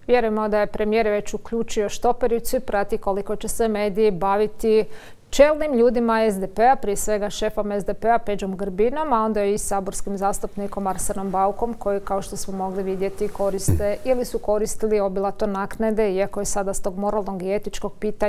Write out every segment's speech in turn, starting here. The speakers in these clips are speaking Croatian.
Vjerujemo da je premijer već uključio štopericu i prati koliko će se mediji baviti čelnim ljudima SDP-a, prije svega šefom SDP-a Peđom Grbinom, a onda i saborskim zastupnikom Arsenom Baukom, koji, kao što smo mogli vidjeti, koriste ili su koristili obilato naknade, iako je sada s tog moralnog i etičkog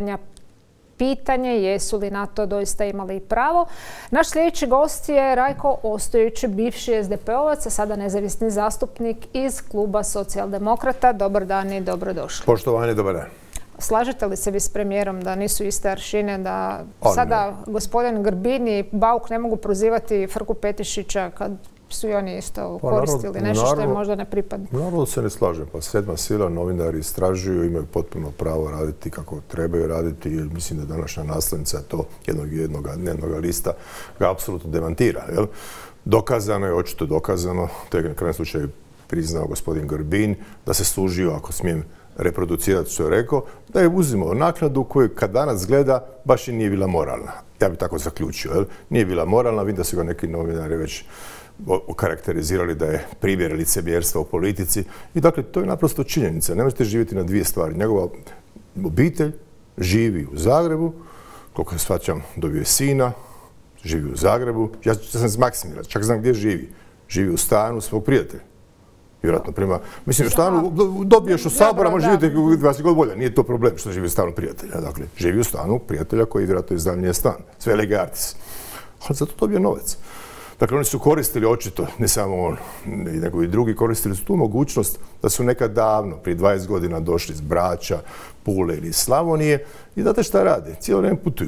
pitanje jesu li na to doista imali pravo. Naš sljedeći gost je Rajko Ostojić, bivši SDP-ovac, a sada nezavisni zastupnik iz kluba Socijaldemokrata. Dobar dan i dobrodošli. Poštovanje, dobar dan. Slažete li se vi s premijerom da nisu iste aršine, da sada gospodin Grbin i Bauk ne mogu prozivati Frku Petišića kad su i oni isto koristili nešto što je možda ne pripada? Naravno se ne slažem. Pa sedma sila, novinari istražuju, imaju potpuno pravo raditi kako trebaju raditi. I mislim da današnja naslovnica to jednog dnevnog lista ga apsolutno demantira. Jel? Dokazano je, očito dokazano, to je na krajnjem slučaju priznao gospodin Grbin, da se služio, ako smijem reproducirati što je rekao, da je uzimao naknadu koju kad danas gleda baš i nije bila moralna. Ja bih tako zaključio. Jel? Nije bila moralna, vidim da su ga neki novinari već okarakterizirali da je primjer licemjerstva u politici. I dakle, to je naprosto činjenica. Ne možete živjeti na dvije stvari. Njegova obitelj živi u Zagrebu, koliko se shvaćam, dobio je sina, živi u Zagrebu. Ja sam iz Maksimira, čak znam gdje živi. Živi u stanu svog prijatelja. Vjerojatno prema, mislim, u stanu dobiješ od Sabora, može živjeti 20 god bolje. Nije to problem što živi u stanu prijatelja. Dakle, živi u stanu prijatelja koji vjerojatno iznajmljuje stan. Sve lege artis. Ali zato dobije novac. Dakle, oni su koristili očito, ne samo on, nego i drugi koristili su tu mogućnost da su nekad davno, prije 20 godina, došli iz Brača, Pule ili Slavonije i znate šta rade? Cijelo vrijeme putuju.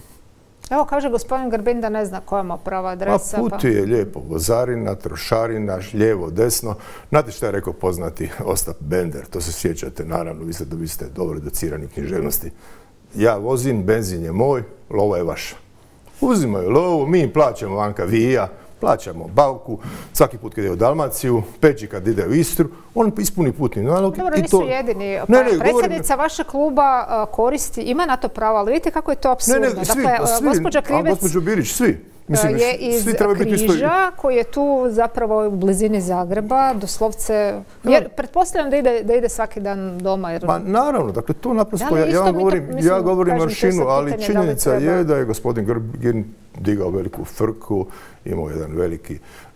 Evo, kaže gospodin Grbin da ne zna koja mu prava adresa. A putuje lijepo, vozarina, trošarina, lijevo, desno. Znate šta je rekao poznati Ostap Bender? To se sjećate, naravno, vi ste dobro docirani književnosti. Ja vozim, benzin je moj, lova je vaša. Uzimaju lovu, mi im plaćamo Vanka Vija, plaćamo Bauku, svaki put kad ide u Dalmaciju, Peđi kad ide u Istru, on ispuni putni nalog. Dobro, nisu jedini. Predsjednica vašeg kluba koristi, ima na to pravo, ali vidite kako je to apsurdno. Dakle, gospođa Krivec, gospođo Birić, svi. Je iz Križa, koji je tu zapravo u blizini Zagreba, doslovce, jer pretpostavljam da ide svaki dan doma. Pa naravno, dakle to naprosto, ja govorim aršinu, ali činjenica je da je gospodin Grbin digao veliku frku, imao jedan veliki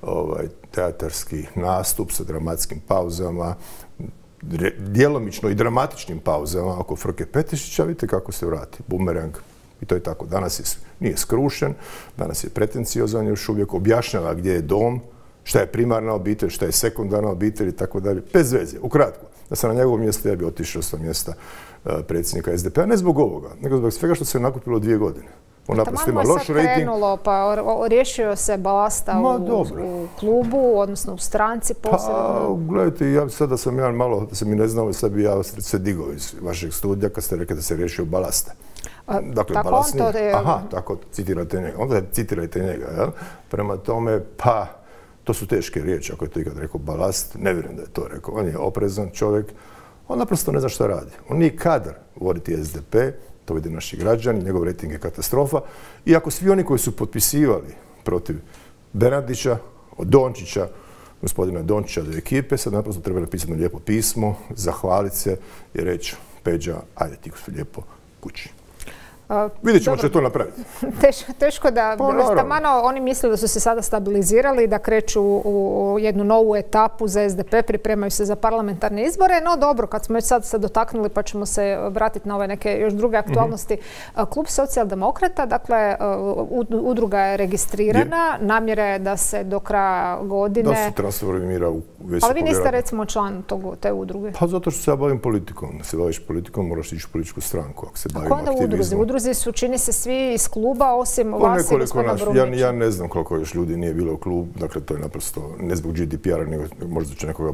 teatarski nastup sa dramatskim pauzama, djelomično i dramatičnim pauzama oko Frke Petišića, vidite kako se vrati, bumerang. I to je tako. Danas nije skrušen, danas je pretenciozan još uvijek, objašnjava gdje je dom, šta je primarna obitelj, šta je sekundarna obitelj i tako dalje. Bez veze. Ukratko, da sam na njegovom mjestu, ja bi otišao sa mjesta predsjednika SDP-a, ne zbog ovoga, nego zbog svega što se nakupilo 2 godine. On naprosto ima loš rating. Pa riješio se balasta u klubu, odnosno u stranci posebno. Pa, gledajte, ja sad da sam malo, da se mi ne znao, sad bi ja se digao iz vašeg studija kad ste rekli da se riješio balasta. Dakle, balast nije. Aha, tako citirate njega. Onda citirajte njega, jel? Prema tome, pa, to su teške riječi, ako je to ikad rekao balast, ne vjerujem da je to rekao. On je oprezan čovjek, on naprosto ne zna šta radi. On nije kadar voditi SDP, to vide naši građani, njegov rating je katastrofa. Iako svi oni koji su potpisivali protiv Bernardića, od Dončića, gospodina Dončića do ekipe, sad naprosto treba napisati lijepo pismo, zahvaliti se i reći, Peđa, ajde ti lijepo kući. Vidjet ćemo će to napraviti. Teško da stamano oni misle da su se sada stabilizirali, da kreću u jednu novu etapu za SDP, pripremaju se za parlamentarne izbore, no dobro, kad smo već sad se dotaknuli pa ćemo se vratiti na ove neke još druge aktualnosti. Klub Socijaldemokrata, dakle, udruga je registrirana, namjera je da se do kraja godine... Da se transformira u VSP. Ali vi niste recimo član te udruge? Pa zato što se ja bavim politikom. Da se baviš politikom moraš ići u političku stranku. Ako se bavim aktivizmom. Udruzi su, čini se, svi iz kluba, osim vas i gospodina Brumnića. Ja ne znam koliko još ljudi nije bilo u klubu. Dakle, to je naprosto ne zbog GDPR-a, nego možda će nekoga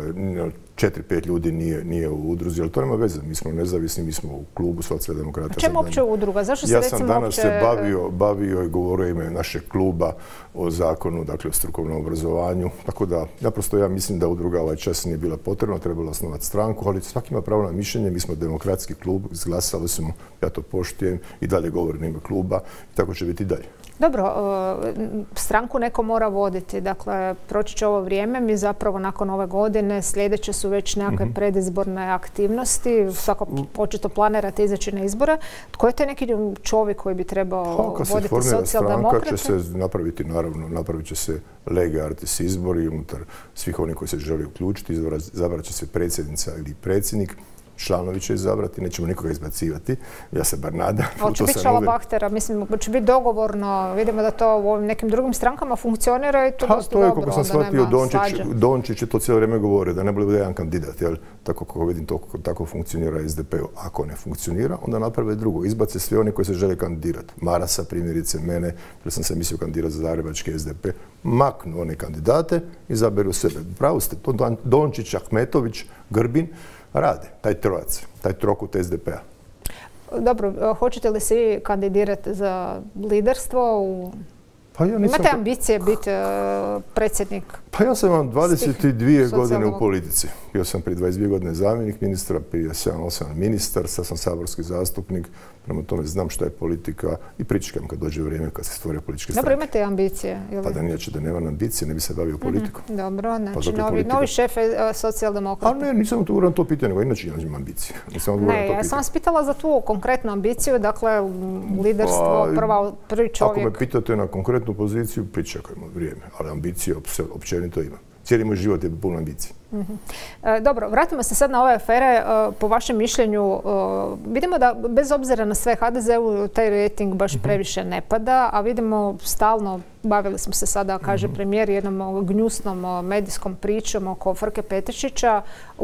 4-5 ljudi nije u udruzi, ali to nema veze. Mi smo nezavisni, mi smo u klubu Socijaldemokrata. A čemu uopće udruga? Zašto se recimo uopće... Ja sam danas se bavio i govorio ime našeg kluba o zakonu, dakle o strukovnom obrazovanju. Tako da, naprosto ja mislim da udruga ovaj čas nije bila potrebna, trebalo osnovati stranku, ali svaki ima pravo na mišljenje. Mi smo demokratski klub, izglasali smo, ja to poštujem i dalje govorim ime kluba i tako će biti i dalje. Dobro, stranku neko mora voditi, dakle proći će ovo vrijeme, mi zapravo nakon ove godine sljedeće su već nekakve predizborne aktivnosti, svako očito planirate izaći na izbore. Tko je taj neki čovjek koji bi trebao voditi socijaldemokrate? Kad se formira stranka će se napraviti, naravno, napravit će se lege artis izbori unutar svih onih koji se žele uključiti, izabrat će se predsjednica ili predsjednik. Članovi će izabrati, nećemo nikoga izbacivati, ja se bar nadam. Hoće biti šalabahtera, mislim, će biti dogovorno, vidimo da to u ovim nekim drugim strankama funkcionira i to dosta dobro. To je, kako sam shvatio, Dončić je to cijelo vrijeme govorio, da ne bude jedan kandidat, jel? Tako kako vidim, tako funkcionira SDP. Ako ne funkcionira, onda naprave drugo. Izbace sve oni koji se žele kandidirati. Marasa, primjerice, mene, jer sam se mislio kandidirati za zagrebački SDP, maknu one kandidate, izaberu sebe. Pravo ste, to Dončić, Ahmetović, Grbin, rade, taj trojac, taj trokut SDP-a. Dobro, hoćete li se vi kandidirati za liderstvo? Imate ambicije biti predsjednik? Pa ja sam imam 22 godine u politici. Bio sam prije 22 godine zamjenik ministra, prije 7-8 ministar, sad sam saborski zastupnik, prema tome znam što je politika i pričekam kad dođe vrijeme kad se stvore političke stranke. Dobro, imate ambicije? Pa da nije da nemam ambicije, ne bi se bavio politikom. Dobro, znači novi šef socijaldemokrata. Ali ne, nisam odgovoran na to pitanje, nego inače imam ambicije. Ne, ja sam vas pitala za tu konkretnu ambiciju, dakle liderstvo, prvi čovjek. Ako me pitate na konkretnu poziciju, pričekajmo vrijeme, ali ambicije općenito imam. Cijeli moj život je puno ambicije. Dobro, vratimo se sad na ove afere. Po vašem mišljenju, vidimo da bez obzira na sve HDZ-u taj rating baš previše ne pada, a vidimo stalno, bavili smo se sada, kaže premijer, jednom gnjusnom medijskom pričom oko Frke Petešića.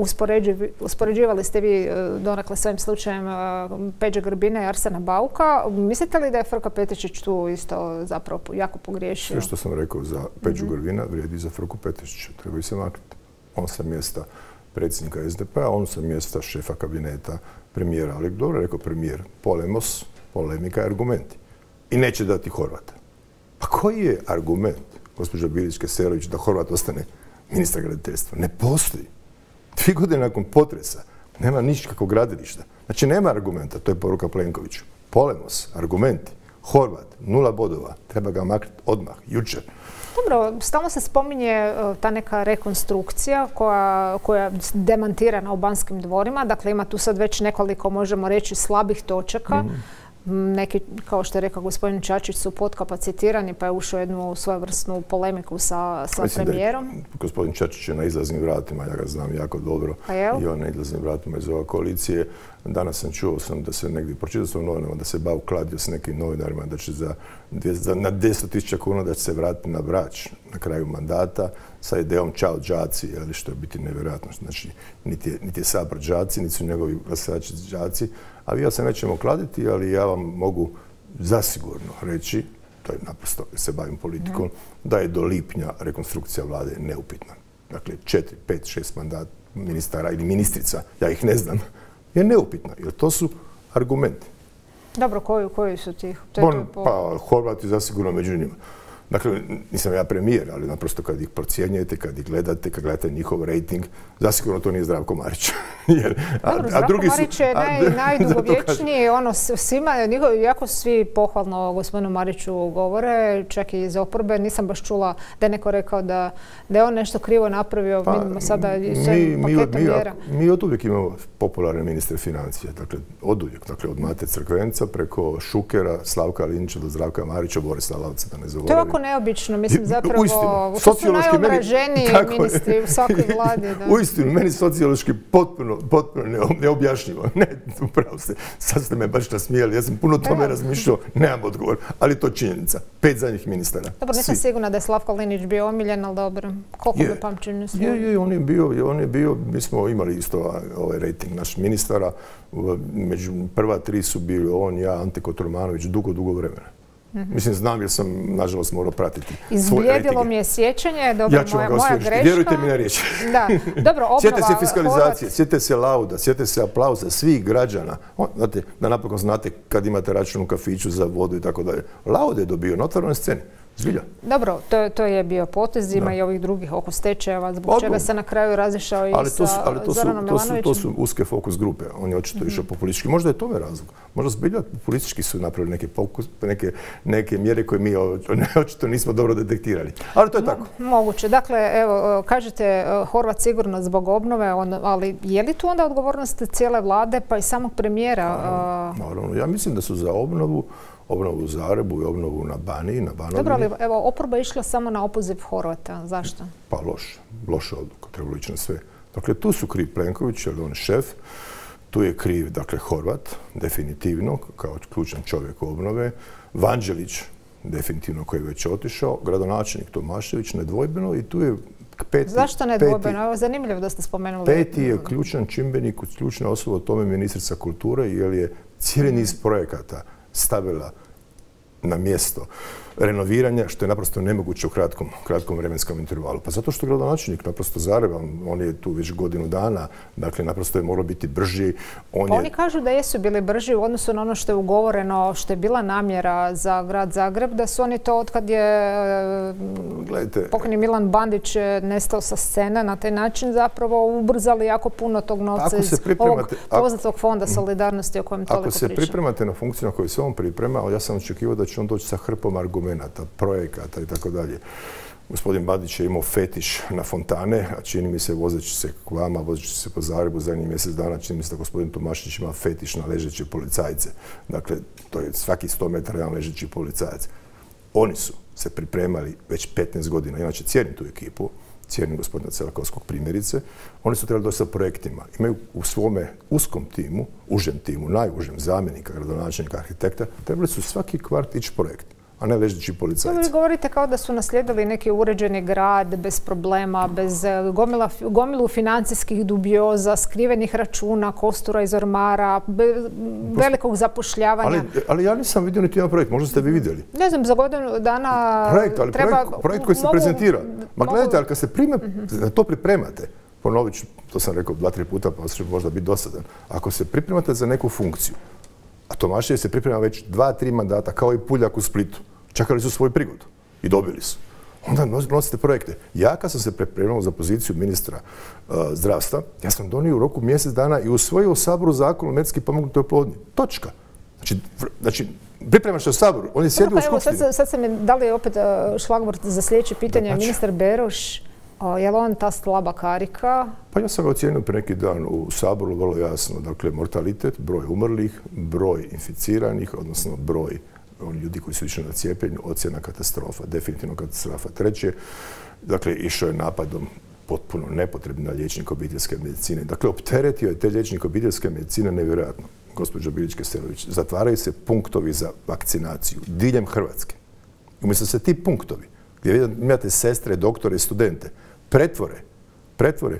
Uspoređivali ste vi donekle s ovim slučajem Peđe Grbina i Arsena Bauka. Mislite li da je Frka Petešić tu isto zapravo jako pogriješio? Sve što sam rekao za Peđu Grbina vrijedi za Frku Petešića. Treba se maknuti. On sa mjesta predsjednika SDP-a, on sa mjesta šefa kabineta premijera. Ali dobro rekao premijer, polemos, polemika i argumenti. I neće dati Horvata. Pa koji je argument, gospođa Bilić-Keserović, da Horvat ostane ministar graditeljstva? Ne postoji. 2 godine nakon potresa nema nikakvog gradilišta. Znači nema argumenta, to je poruka Plenkoviću. Polemos, argumenti, Horvat, 0 bodova, treba ga maknuti odmah, jučer. Dobro, stalno se spominje ta neka rekonstrukcija koja je demantirana u Banskim dvorima. Dakle, ima tu sad već nekoliko, možemo reći, slabih točaka. Neki, kao što je rekao gospodin Čačić, su potkapacitirani pa je ušao jednu svojevrsnu polemiku sa premijerom. Gospodin Čačić je na izlaznim vratima, ja ga znam jako dobro. I on na izlaznim vratima iz ove koalicije. Danas čuo sam da se negdje, pročitao sam u novinama, da se Bauk kladio s nekim novinarima da će na 10.000 kuna da će se vratiti na Brač na kraju mandata sa idejom čao đaci, što je biti nevjerojatno. Znači, niti je Sabor đaci, niti su njegovi glasači đaci. A vi ja se nećemo kladiti, ali ja vam mogu zasigurno reći, to je naprosto, se bavim politikom, da je do lipnja rekonstrukcija vlade neupitna. Dakle, 4, 5, 6 mandata ministara ili ministrica, ja ih ne znam, je neupitna, jer to su argumenti. Dobro, koji su tih? Pa, Horvat je zasigurno među njima. Dakle, nisam ja premijer, ali naprosto kad ih procjenjujete, kad ih gledate, kad gledate njihov rating, zasigurno to nije Zdravko Marić. Dobro, Zdravko Marić je najdugovječniji, svima, jako svi pohvalno o gospodinu Mariću govore, čak i iz oporbe. Nisam baš čula da je neko rekao da je on nešto krivo napravio, vidimo sada i sve paketom mjera. Mi od uvijek imamo popularne ministre financija, dakle od uvijek, dakle od Mate Crkvenca preko Šukera, Slavka Linića do Zdravka Marića, Borisa Lalovca, da ne zaboravim. Neobično, mislim, zapravo, to su najobraženiji ministri u svakoj vladi. Uistinu, meni sociološki potpuno neobjašnjivo. Ne, upravo ste, sad ste me baš nasmijali, ja sam puno tome razmišljao, nemam odgovor, ali to je činjenica. 5 zadnjih ministara. Dobro, nisam sigurna da je Slavko Linić bio omiljen, ali dobro, koliko me pamćenje svoje? Je, on je bio, mi smo imali isto ovaj rating naših ministara, među prva 3 su bili on, ja, Ante Kotromanović, dugo vremena. Mislim, znam jer sam, nažalost, morao pratiti svoje rejtinge. Izblijedilo mi je sjećanje, dobro, moja greška. Vjerujte mi na riječ. Da, dobro, obnova. Sjete se fiskalizacije, sjete se lauda, sjete se aplauza svih građana. Znate, da napokon znate kad imate račun u kafiću za vodu i tako dalje. Lauda je dobio na otvorenoj sceni. Zbilja. Dobro, to je bio potez, ima i ovih drugih oko stečajeva, zbog čega se na kraju razišao i sa Zoranom Milanovićem. To su uske fokus grupe, on je očito išao populistički. Možda je tome razlog. Možda zbilja populistički su napravili neke mjere koje mi očito nismo dobro detektirali. Ali to je tako. Moguće. Dakle, evo, kažete Horvat sigurno zbog obnove, ali je li tu onda odgovornost cijele vlade pa i samog premijera? Naravno. Ja mislim da su za obnovu u Zagrebu i obnovu na Banovini. Dobro, ali evo, oporba je išla samo na opoziv Horvata. Zašto? Pa loša odluka, trebalo ići na sve. Dakle, tu su kriv Plenković, jer on je šef, tu je kriv, dakle, Horvat, definitivno, kao ključan čovjek obnove, Vanđelić, definitivno, koji je već otišao, gradonačelnik Tomašević, nedvojbeno, i tu je peti... Zašto nedvojbeno? Evo, zanimljivo da ste spomenuli. Peti je ključan čimbenik, ključna osoba o tome ministrica kulture, jer je cijeli niz projekata stavila na mjesto renoviranja, što je naprosto nemoguće u kratkom vremenskom intervalu. Pa zato što gradonačelnik naprosto Zagreba, on je tu već godinu dana, dakle naprosto je moralo biti brži. Oni kažu da jesu bili brži u odnosu na ono što je ugovoreno, što je bila namjera za grad Zagreb, da su oni to otkad je pokojni Milan Bandić nestao sa scene, na taj način zapravo ubrzali jako puno tog novca iz ovog poznatog fonda solidarnosti o kojem toliko pričam. Ako se pripremate na funkciju na koju se on priprema, ali ja sam očekivao da će on doći sa hrpom argumenata, projekata i tako dalje. Gospodin Bandić je imao fetiš na fontane, a čini mi se, vozeći se k vama, vozeći se po Zagrebu zadnjih mjesec dana, čini mi se da gospodin Tomašić ima fetiš na ležeće policajce. Dakle, to je svaki 100 metara jedan ležeći policajac. Oni su se pripremali već 15 godina, inače cijenim tu ekipu, cijenim gospodina Celakovskog primjerice, oni su trebali doći sa projektima. Imaju u svome uskom timu, užem timu, najužem zamjenika, gradonačelnika, arhitekta, trebali su svaki kvart ići projekt, a ne ležeći policajci. Vi govorite kao da su naslijedili neki uređeni grad bez problema, bez gomilu financijskih dubioza, skrivenih računa, kostura iz ormara, velikog zapošljavanja. Ali ja nisam vidio niti jedan projekt, možda ste vi vidjeli. Ne znam, za godinu dana projekt koji se prezentira. Ma gledajte, ali kad se to pripremate, ponovit ću, to sam rekao 2-3 puta, pa će možda biti dosadan. Ako se pripremate za neku funkciju, a Tomašević se priprema već 2-3 mandata, kao i Puljak u Splitu. Čekali su svoju prigodu i dobili su. Onda nosite projekte. Ja kad sam se pripremao za poziciju ministra zdravstva, ja sam donio u roku mjesec dana i usvojio u Saboru zakon o medicinski pomognutoj oplodnji. Točka. Znači, pripremaš se u Saboru, on je sjedio u skupštini. Sad sam mi dali opet šlagvort za sljedeće pitanje. Ministar Beroš, je li on ta slaba karika? Pa ja sam ga ocijenio pre neki dan u Saboru vrlo jasno. Dakle, mortalitet, broj umrlih, broj inficiranih, odnosno broj ljudi koji su išli na cijepljenju, ocjena katastrofa, definitivno katastrofa. Treće, dakle, išao je napadom potpuno nepotrebno na liječnika obiteljske medicine. Dakle, opteretio je te liječnike obiteljske medicine nevjerojatno. Gospođo Bilić-Kesterović, zatvaraju se punktovi za vakcinaciju diljem Hrvatske. Umjesto se ti punktovi, gdje imate sestre, doktore i studente, pretvore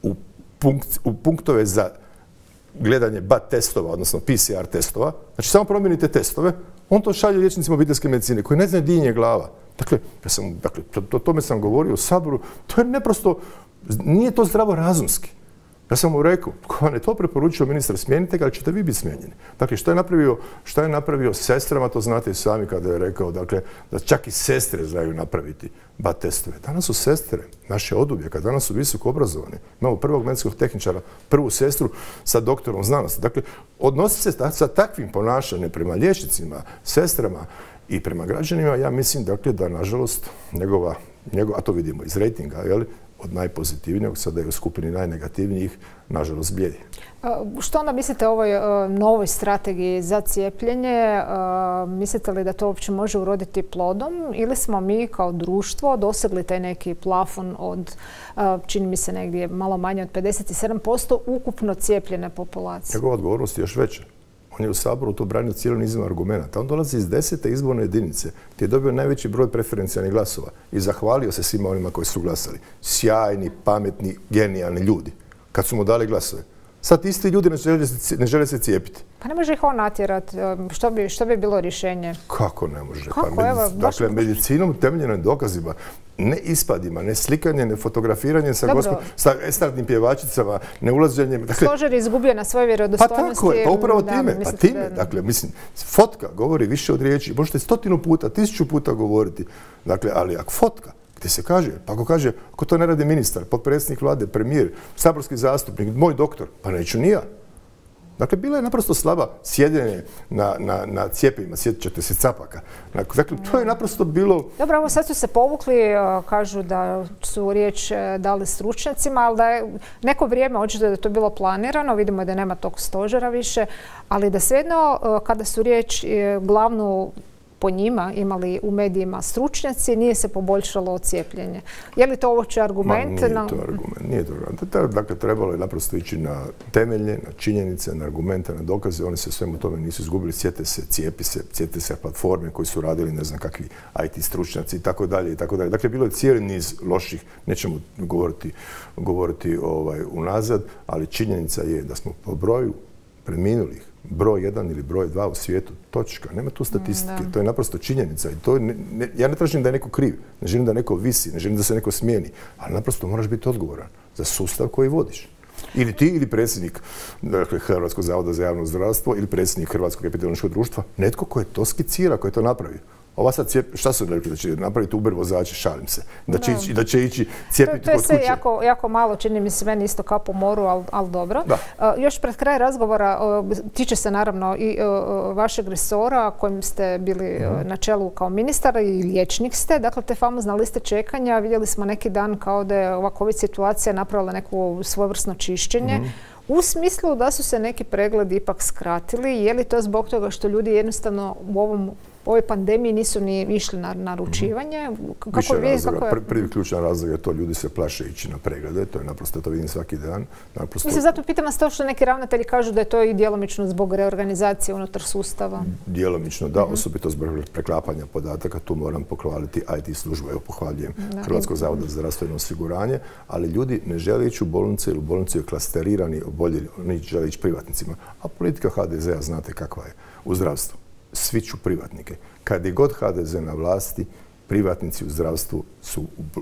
u punktove za gledanje BAT testova, odnosno PCR testova. Znači, samo promijenite testove, on to šalje liječnicima obiteljske medicine koji ne znaju di im je glava. Dakle, o tome sam govorio u Saboru, to je neprosto, nije to zdravo razumski. Ja sam mu rekao, ko je to preporučio ministar, smijenite ga, ali ćete vi biti smijenjeni. Dakle, što je napravio sestrama, to znate i sami kada je rekao, dakle, da čak i sestre znaju napraviti BAT testove. Danas su sestre, naše oduvijeka, danas su visoko obrazovane. Imamo prvog medicinskog tehničara, prvu sestru sa doktorom znanosti. Dakle, odnositi se sa takvim ponašanjem prema liječnicima, sestrama i prema građanima, ja mislim, dakle, da nažalost a to vidimo iz rejtinga, od najpozitivnijeg, sada je u skupini najnegativnijih, nažalost, blijedi. Što onda mislite o ovoj novoj strategiji za cijepljenje? Mislite li da to uopće može uroditi plodom ili smo mi kao društvo dosegli taj neki plafon od, čini mi se negdje malo manje od 57% ukupno cijepljene populacije? Njegova odgovornost je još veća. On je u Saboru to branio cijeli niz argumenata. On dolazi iz 10. izborne jedinice gdje je dobio najveći broj preferencijalnih glasova i zahvalio se svima onima koji su glasali. Sjajni, pametni, genijalni ljudi. Kad su mu dali glasove. Sad isti ljudi ne žele se cijepiti. Pa ne može ih on natjerati. Što bi bilo rješenje? Kako ne može? Kako? Dakle, medicinom temeljenim dokazima. ne ispadima, ne slikanje, ne fotografiranje sa estradnim pjevačicama, ne ulaženjem... Stožer je izgubio na svoje vjerodostojnosti. Pa tako je, pa upravo time. Pa time, dakle, mislim, fotka govori više od riječi. Možete 100 puta, 1000 puta govoriti. Dakle, ali ako fotka, gdje se kaže, pa ako to ne radi ministar, potpredsjednik vlade, premijer, saborski zastupnik, moj doktor, pa neću ni ja. Dakle, bila je naprosto slaba sjedenje na cijepima, sjetit ćete se Capaka. Dakle, to je naprosto bilo... Dobro, ovo sad su se povukli, kažu da su riječ dali stručnjacima, ali da je neko vrijeme očito da je to bilo planirano, vidimo da nema tog stožera više, ali da svejedno kada su riječ glavnu po njima imali u medijima stručnjaci, nije se poboljšalo cijepljenje. Je li to uopće argument? Nije to argument. Dakle, trebalo je naprosto ići na temelje, na činjenice, na argumente, na dokaze. Oni se svemu tome nisu izgubili. Sjete se, cijete se platforme koji su radili ne znam kakvi IT stručnjaci i tako dalje. Dakle, bilo je cijeli niz loših, nećemo govoriti unazad, ali činjenica je da smo po broju preminulih broj 1 ili broj 2 u svijetu, točka. Nema tu statistike, to je naprosto činjenica. I to ja ne tražim da je neko kriv, ne želim da neko visi, ne želim da se neko smijeni, ali naprosto moraš biti odgovoran za sustav koji vodiš. Ili ti, ili predsjednik Hrvatskog zavoda za javno zdravstvo, ili predsjednik Hrvatskog epidemiološkog društva, netko ko je to skicira, ko je to napravio. Ova sad šta su rekli da će napraviti Uber vozače, šalim se, da će ići cijepiti kod kuće. To je sve jako malo, čini mi se meni isto kao po moru, ali dobro. Još pred kraj razgovora, tiče se naravno i vašeg resora kojim ste bili na čelu kao ministar i liječnik ste, dakle te famozne liste čekanja, vidjeli smo neki dan kao da je ova COVID situacija napravila neko svojevrsno čišćenje. U smislu da su se neki pregledi ipak skratili, je li to zbog toga što ljudi jednostavno u ovoj pandemiji nisu ni išli na naručivanje? Prvi ključan razlog je to, ljudi se plaše ići na preglede, to je naprosto, to vidim svaki dan. Mislim, zato pitam vas to što neki ravnatelji kažu da je to i djelomično zbog reorganizacije unutar sustava. Djelomično, da, osobito zbog preklapanja podataka, tu moram pohvaliti IT službu, evo pohvaljujem Hrvatskog zavoda za zdravstveno osiguranje, ali ljudi ne žele ići u bolnice ili u bolnicu je klasterirani, oboljeli, oni žele ići privatnicima. A politika HDZ-a znate kakva je u zdravstvu. Svi ću privatnike. Kad je god HDZ na vlasti, privatnici u zdravstvu su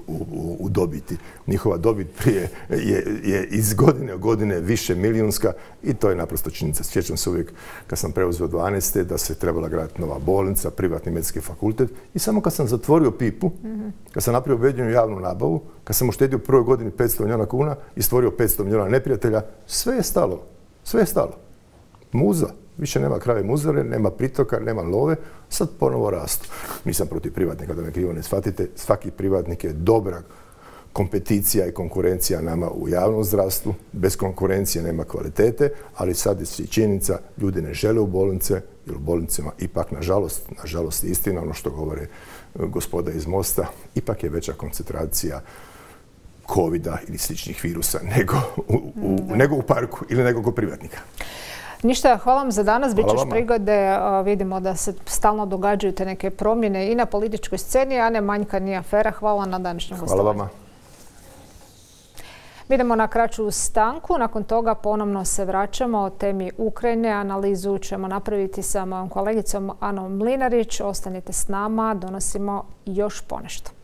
u dobiti. Njihova dobit prije je iz godine u godine više milijunska i to je naprosto činjenica. Sjećam se uvijek kad sam preuzeo 12. da se trebala graditi nova bolnica, privatni medicinski fakultet i samo kad sam zatvorio pipu, kad sam napravio objedinjenu javnu nabavu, kad sam uštedio u prvoj godini 500 milijuna kuna i stvorio 500 milijuna neprijatelja, sve je stalo. Sve je stalo. Muza. Više nema krave muzare, nema pritoka, nema love, sad ponovo rastu. Nisam protiv privatnika, da me krivo ne shvatite. Svaki privatnik je dobra kompeticija i konkurencija nama u javnom zdravstvu. Bez konkurencije nema kvalitete, ali sad je činjenica, ljudi ne žele u bolnice, jer u bolnicama ipak, nažalost, istina, ono što govore gospoda iz Mosta, ipak je veća koncentracija covida ili sličnih virusa nego u parku ili nego kod privatnika. Ništa, hvala vam za danas. Bit će još prigode. Vidimo da se stalno događaju te neke promjene i na političkoj sceni, a ne manjka ni afera. Hvala na današnjem gostovanju. Hvala vama. Idemo na kraću stanku. Nakon toga ponovno se vraćamo o temi Ukrajine. Analizu ćemo napraviti sa mojom kolegicom Anom Mlinarić. Ostanite s nama, donosimo još ponešto.